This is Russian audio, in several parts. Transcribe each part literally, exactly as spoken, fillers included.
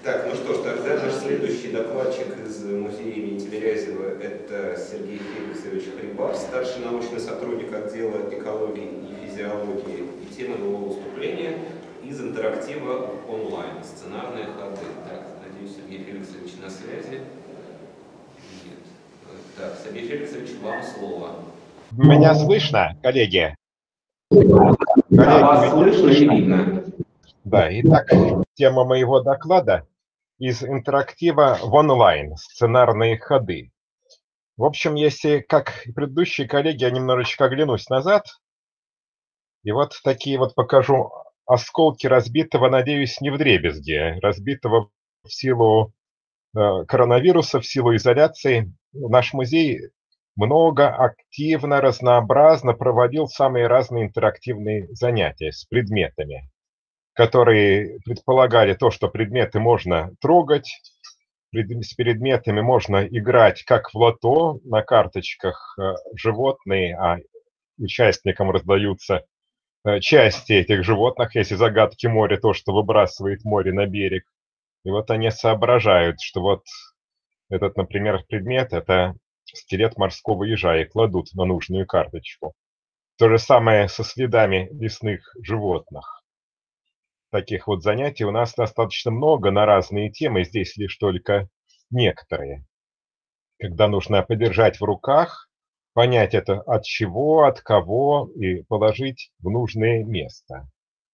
Так, ну что ж, тогда наш следующий докладчик из музея имени Тимирязева — это Сергей Феликсович Хрипар, старший научный сотрудник отдела экологии и физиологии, и тема его выступления из интерактива онлайн «Сценарные ходы». Так, надеюсь, Сергей Феликсович на связи. Нет. Так, Сергей Феликсович, вам слово. Меня слышно, коллеги? Да, вас слышно и видно. Да, итак, тема моего доклада из интерактива в онлайн, сценарные ходы. В общем, если, как и предыдущие коллеги, я немножечко оглянусь назад, и вот такие вот покажу осколки разбитого, надеюсь, не вдребезги, разбитого в силу э, коронавируса, в силу изоляции. Наш музей много, активно, разнообразно проводил самые разные интерактивные занятия с предметами, которые предполагали то, что предметы можно трогать, с предметами можно играть как в лото, на карточках животные, а участникам раздаются части этих животных, если загадки моря, то, что выбрасывает море на берег. И вот они соображают, что вот этот, например, предмет – это скелет морского ежа, и кладут на нужную карточку. То же самое со следами лесных животных. Таких вот занятий у нас достаточно много на разные темы, здесь лишь только некоторые. Когда нужно подержать в руках, понять это от чего, от кого и положить в нужное место.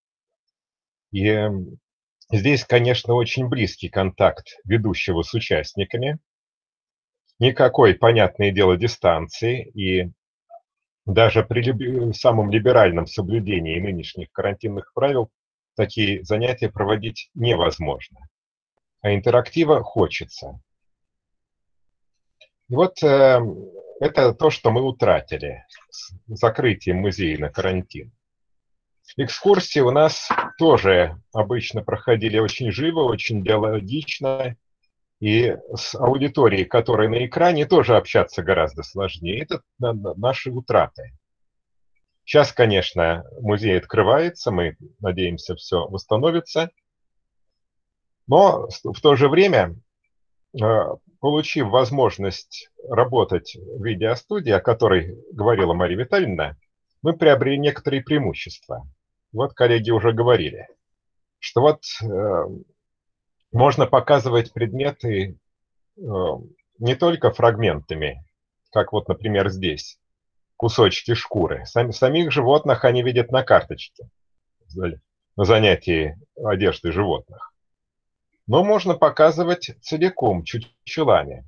И здесь, конечно, очень близкий контакт ведущего с участниками. Никакой, понятное дело, дистанции, и даже при самом либеральном соблюдении нынешних карантинных правил такие занятия проводить невозможно. А интерактива хочется. И вот э, это то, что мы утратили с закрытием музея на карантин. Экскурсии у нас тоже обычно проходили очень живо, очень диалогично. И с аудиторией, которая на экране, тоже общаться гораздо сложнее. Это наши утраты. Сейчас, конечно, музей открывается, мы надеемся, все восстановится. Но в то же время, получив возможность работать в видеостудии, о которой говорила Мария Витальевна, мы приобрели некоторые преимущества. Вот коллеги уже говорили, что вот можно показывать предметы не только фрагментами, как вот, например, здесь, кусочки шкуры. Сам, самих животных они видят на карточке, на занятии одежды животных. Но можно показывать целиком, чучелами.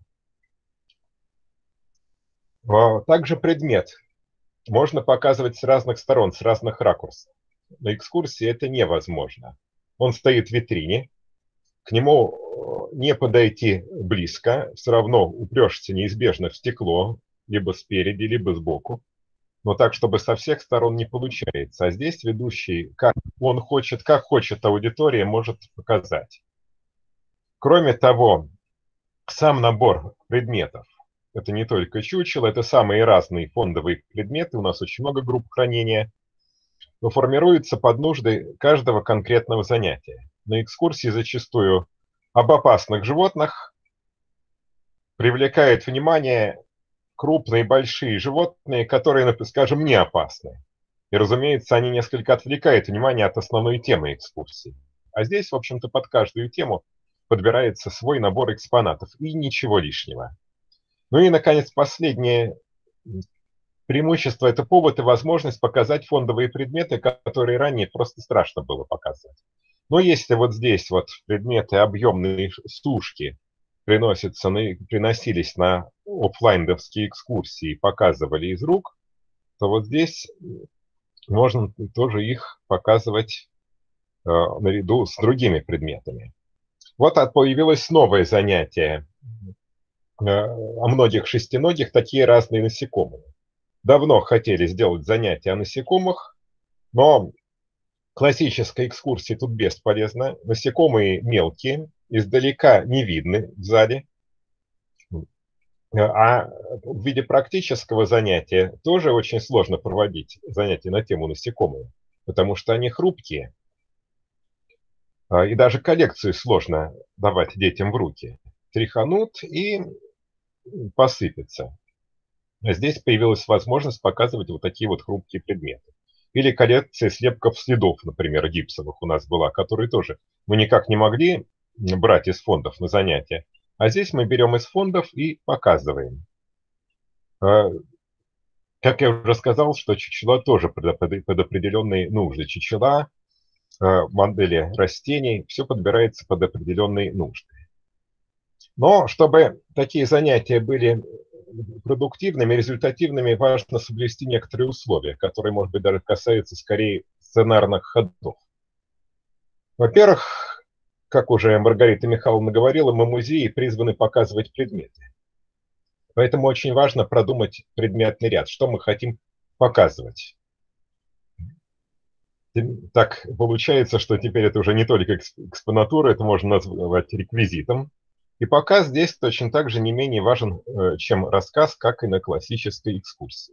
Также предмет можно показывать с разных сторон, с разных ракурсов. На экскурсии это невозможно. Он стоит в витрине, к нему не подойти близко, все равно упрешься неизбежно в стекло, либо спереди, либо сбоку, но так, чтобы со всех сторон не получается. А здесь ведущий, как он хочет, как хочет аудитория, может показать. Кроме того, сам набор предметов, это не только чучело, это самые разные фондовые предметы, у нас очень много групп хранения, но формируется под нужды каждого конкретного занятия. На экскурсии зачастую об опасных животных привлекает внимание крупные, большие животные, которые, скажем, не опасны. И, разумеется, они несколько отвлекают внимание от основной темы экскурсии. А здесь, в общем-то, под каждую тему подбирается свой набор экспонатов, и ничего лишнего. Ну и, наконец, последнее преимущество – это повод и возможность показать фондовые предметы, которые ранее просто страшно было показывать. Но если вот здесь вот предметы объемные сушки приносятся, приносились на оффлайновские экскурсии, показывали из рук, то вот здесь можно тоже их показывать э, наряду с другими предметами. Вот появилось новое занятие э, о многих шестиногих, такие разные насекомые. Давно хотели сделать занятие о насекомых, но классической экскурсии тут бесполезно. Насекомые мелкие, издалека не видны в зале. А в виде практического занятия тоже очень сложно проводить занятия на тему насекомые, потому что они хрупкие. И даже коллекцию сложно давать детям в руки. Тряханут и посыпется. А здесь появилась возможность показывать вот такие вот хрупкие предметы. Или коллекция слепков следов, например, гипсовых у нас была, которые тоже мы никак не могли брать из фондов на занятия. А здесь мы берем из фондов и показываем. Как я уже сказал, что чучела тоже под определенные нужды. Чучела, модели растений, все подбирается под определенные нужды. Но чтобы такие занятия были продуктивными, результативными, важно соблюсти некоторые условия, которые, может быть, даже касаются скорее сценарных ходов. Во-первых, как уже Маргарита Михайловна говорила, мы музеи призваны показывать предметы. Поэтому очень важно продумать предметный ряд, что мы хотим показывать. Так получается, что теперь это уже не только экспонатура, это можно назвать реквизитом. И показ здесь точно так же не менее важен, чем рассказ, как и на классической экскурсии.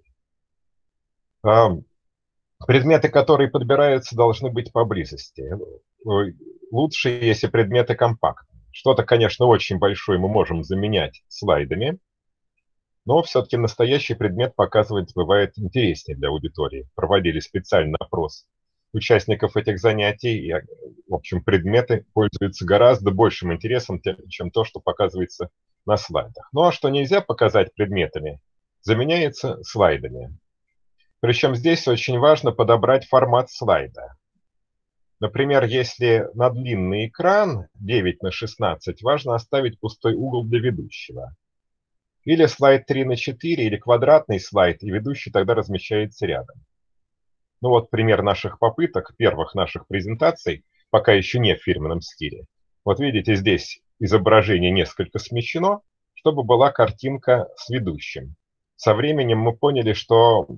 Предметы, которые подбираются, должны быть поблизости. Лучше, если предметы компактные. Что-то, конечно, очень большое мы можем заменять слайдами, но все-таки настоящий предмет показывать бывает интереснее для аудитории. Проводили специальный опрос участников этих занятий, и, в общем, предметы пользуются гораздо большим интересом, чем то, что показывается на слайдах. Ну а что нельзя показать предметами, заменяется слайдами. Причем здесь очень важно подобрать формат слайда. Например, если на длинный экран девять на шестнадцать, важно оставить пустой угол для ведущего. Или слайд три на четыре, или квадратный слайд, и ведущий тогда размещается рядом. Ну вот пример наших попыток, первых наших презентаций, пока еще не в фирменном стиле. Вот видите, здесь изображение несколько смещено, чтобы была картинка с ведущим. Со временем мы поняли, что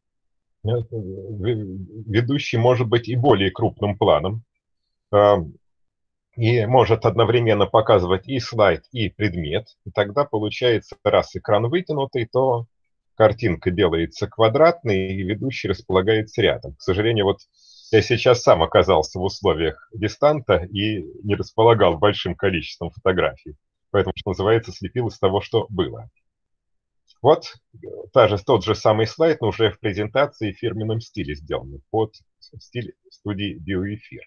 ведущий может быть и более крупным планом, и может одновременно показывать и слайд, и предмет. И тогда получается, раз экран вытянутый, то картинка делается квадратной, и ведущий располагается рядом. К сожалению, вот я сейчас сам оказался в условиях дистанта и не располагал большим количеством фотографий. Поэтому, что называется, слепил из того, что было. Вот та же, тот же самый слайд, но уже в презентации в фирменном стиле сделан, под стиль студии Биоэфир.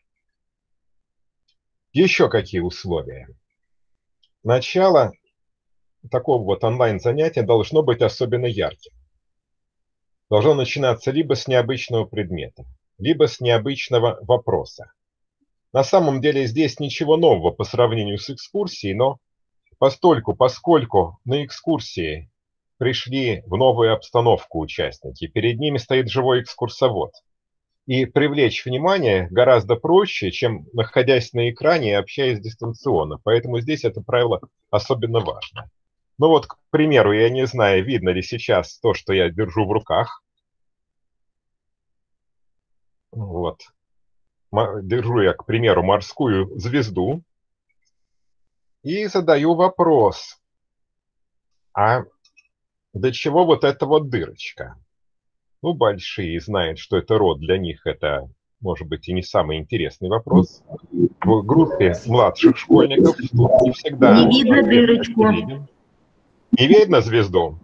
Еще какие условия? Начало такого вот онлайн-занятия должно быть особенно ярким. Должно начинаться либо с необычного предмета, либо с необычного вопроса. На самом деле здесь ничего нового по сравнению с экскурсией, но постольку, поскольку на экскурсии пришли в новую обстановку участники, перед ними стоит живой экскурсовод. И привлечь внимание гораздо проще, чем находясь на экране и общаясь дистанционно. Поэтому здесь это правило особенно важно. Ну вот, к примеру, я не знаю, видно ли сейчас то, что я держу в руках. Вот. Держу я, к примеру, морскую звезду. И задаю вопрос. А для чего вот эта вот дырочка? Ну, большие знают, что это род, для них это, может быть, и не самый интересный вопрос. В группе младших школьников тут не всегда... Не видно дырочку. Не видно звезду?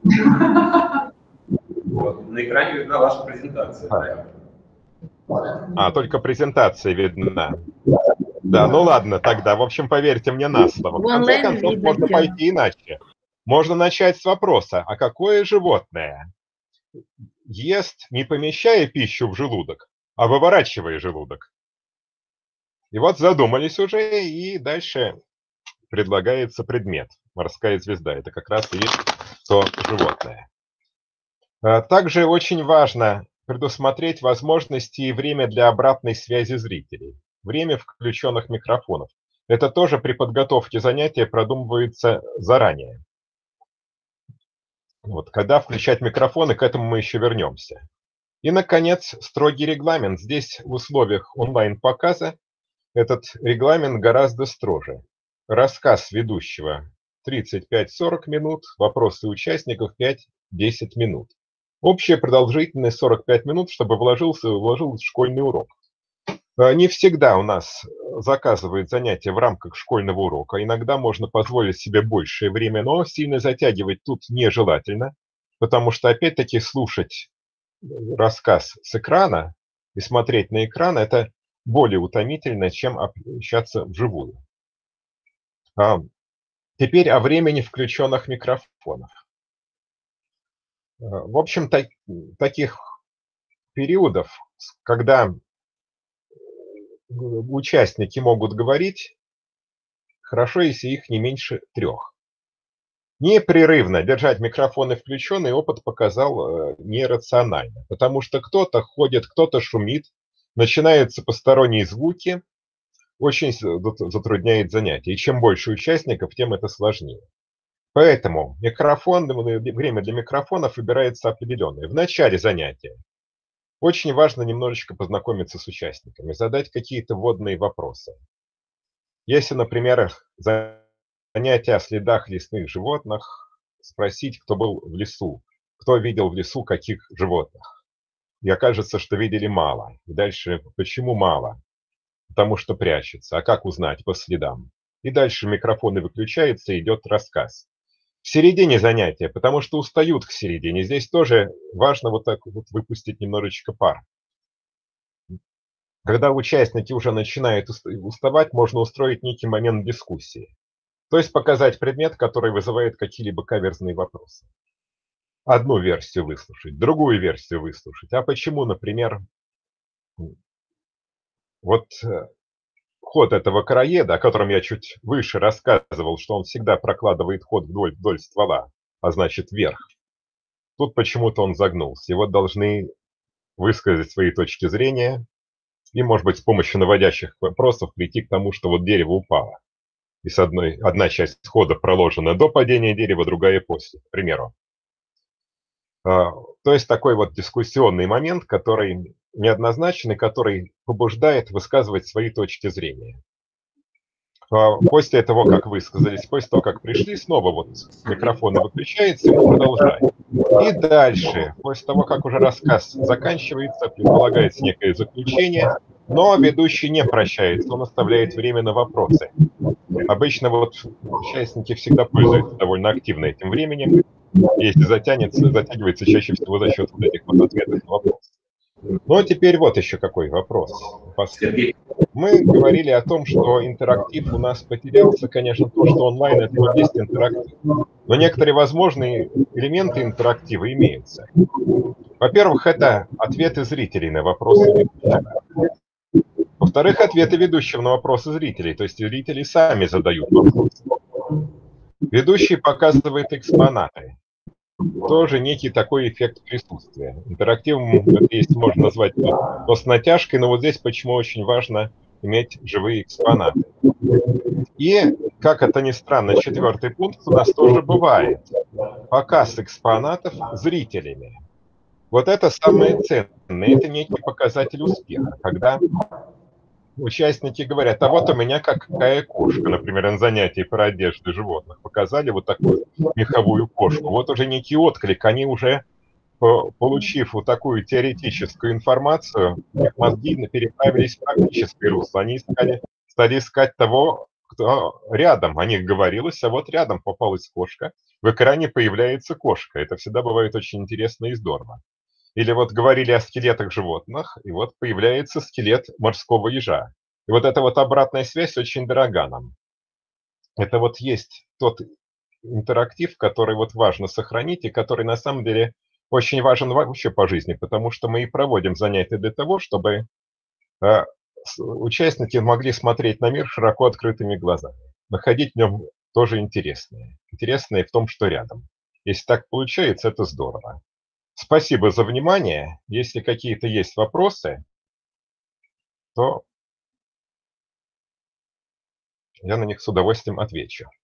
Вот, на экране видна ваша презентация. А, только презентация видна. Да, ну ладно тогда. В общем, поверьте мне на слово. В конце концов, можно пойти иначе. Можно начать с вопроса, а какое животное ест, не помещая пищу в желудок, а выворачивая желудок? И вот задумались уже, и дальше предлагается предмет. Морская звезда. Это как раз и есть то животное. Также очень важно предусмотреть возможности и время для обратной связи зрителей. Время включенных микрофонов. Это тоже при подготовке занятия продумывается заранее. Вот, когда включать микрофоны, к этому мы еще вернемся. И, наконец, строгий регламент. Здесь в условиях онлайн-показа этот регламент гораздо строже. Рассказ ведущего тридцать пять - сорок минут, вопросы участников пять - десять минут. Общая продолжительность сорок пять минут, чтобы вложился, вложился школьный урок. Не всегда у нас заказывают занятия в рамках школьного урока. Иногда можно позволить себе большее время, но сильно затягивать тут нежелательно, потому что, опять-таки, слушать рассказ с экрана и смотреть на экран – это более утомительно, чем общаться вживую. А, теперь о времени включенных микрофонов. В общем, так, таких периодов, когда участники могут говорить, хорошо, если их не меньше трех. Непрерывно держать микрофоны включенные опыт показал нерационально, потому что кто-то ходит, кто-то шумит, начинаются посторонние звуки, очень затрудняет занятие. И чем больше участников, тем это сложнее. Поэтому микрофон, время для микрофонов выбирается определенное. В начале занятия очень важно немножечко познакомиться с участниками, задать какие-то вводные вопросы. Если, например, занятие о следах лесных животных, спросить, кто был в лесу, кто видел в лесу каких животных. И окажется, что видели мало. И дальше, почему мало? Потому что прячется. А как узнать? По следам. И дальше микрофоны выключаются, идет рассказ. В середине занятия, потому что устают к середине. Здесь тоже важно вот так вот выпустить немножечко пар. Когда участники уже начинают уставать, можно устроить некий момент дискуссии. То есть показать предмет, который вызывает какие-либо каверзные вопросы. Одну версию выслушать, другую версию выслушать. А почему, например, вот ход этого короеда, о котором я чуть выше рассказывал, что он всегда прокладывает ход вдоль, вдоль ствола, а значит вверх. Тут почему-то он загнулся. И вот должны высказать свои точки зрения и, может быть, с помощью наводящих вопросов прийти к тому, что вот дерево упало. И с одной, одна часть хода проложена до падения дерева, другая после, к примеру. То есть такой вот дискуссионный момент, который неоднозначный, который побуждает высказывать свои точки зрения. После того, как высказались, после того, как пришли, снова вот микрофон выключается, и мы продолжаем. И дальше, после того, как уже рассказ заканчивается, предполагается некое заключение, но ведущий не прощается, он оставляет время на вопросы. Обычно вот участники всегда пользуются довольно активно этим временем. Если затянется, затягивается чаще всего за счет вот этих вот ответов на вопросы. Ну а теперь вот еще какой вопрос. Сергей. Мы говорили о том, что интерактив у нас потерялся, конечно, то, что онлайн это вот есть интерактив. Но некоторые возможные элементы интерактива имеются. Во-первых, это ответы зрителей на вопросы ведущего. Во-вторых, ответы ведущего на вопросы зрителей, то есть зрители сами задают вопросы. Ведущий показывает экспонаты. Тоже некий такой эффект присутствия. Интерактивом это есть, можно назвать то, то с натяжкой, но вот здесь почему очень важно иметь живые экспонаты. И, как это ни странно, четвертый пункт у нас тоже бывает. Показ экспонатов зрителями. Вот это самое ценное, это некий показатель успеха, когда участники говорят, а вот у меня какая кошка, например, на занятии про одежду животных показали вот такую меховую кошку. Вот уже некий отклик, они уже, получив вот такую теоретическую информацию, их мозги переправились в практическое русло. Они искали, стали искать того, кто рядом. О них говорилось, а вот рядом попалась кошка. В экране появляется кошка. Это всегда бывает очень интересно и здорово. Или вот говорили о скелетах животных, и вот появляется скелет морского ежа. И вот эта вот обратная связь очень дорога нам. Это вот есть тот интерактив, который вот важно сохранить, и который на самом деле очень важен вообще по жизни, потому что мы и проводим занятия для того, чтобы э, участники могли смотреть на мир широко открытыми глазами. Находить в нем тоже интересное. Интересное в том, что рядом. Если так получается, это здорово. Спасибо за внимание. Если какие-то есть вопросы, то я на них с удовольствием отвечу.